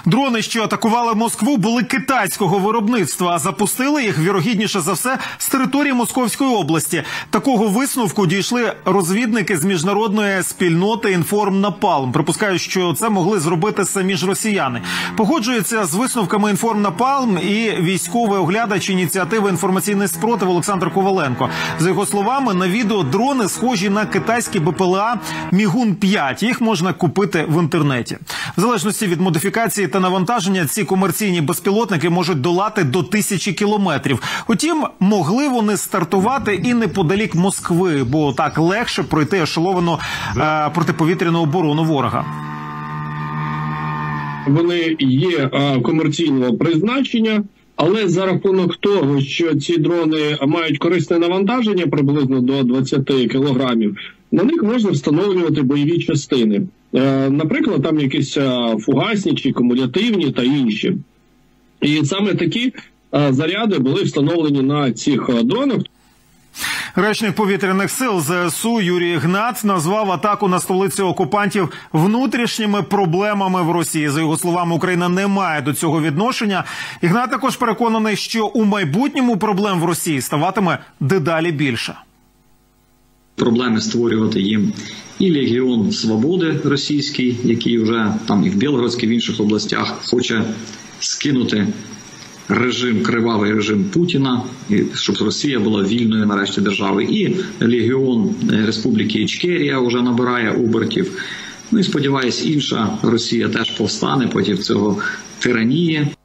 Дрони, що атакували Москву, були китайського виробництва, а запустили їх, вірогідніше за все, з території Московської області. Такого висновку дійшли розвідники з міжнародної спільноти «Інформнапалм». Припускають, що це могли зробити самі ж росіяни. Погоджується з висновками «Інформнапалм» і військовий оглядач ініціативи «Інформаційний спротив» Олександр Коваленко. За його словами, на відео дрони схожі на китайські БПЛА «Мігун-5». Їх можна купити в інтернеті. В залежності від модифікації та навантаження ці комерційні безпілотники можуть долати до 1000 кілометрів. Утім, могли вони стартувати і неподалік Москви, бо так легше пройти ешеловану протиповітряну оборону ворога. Вони є комерційного призначення, але за рахунок того, що ці дрони мають корисне навантаження приблизно до 20 кілограмів, на них можна встановлювати бойові частини. Наприклад, там якісь фугасні чи кумулятивні та інші. І саме такі заряди були встановлені на цих дронах. Речник повітряних сил ЗСУ Юрій Гнат назвав атаку на столицю окупантів внутрішніми проблемами в Росії. За його словами, Україна не має до цього відношення. І Гнат також переконаний, що у майбутньому проблем в Росії ставатиме дедалі більше. Проблеми створювати їм і Легіон Свободи російський, який вже там і в Білгородській, в інших областях хоче скинути режим, кривавий режим Путіна, щоб Росія була вільною нарешті державою. І Легіон Республіки Ічкерія вже набирає обертів. Ну і сподіваюсь, інша Росія теж повстане проти цього тиранії.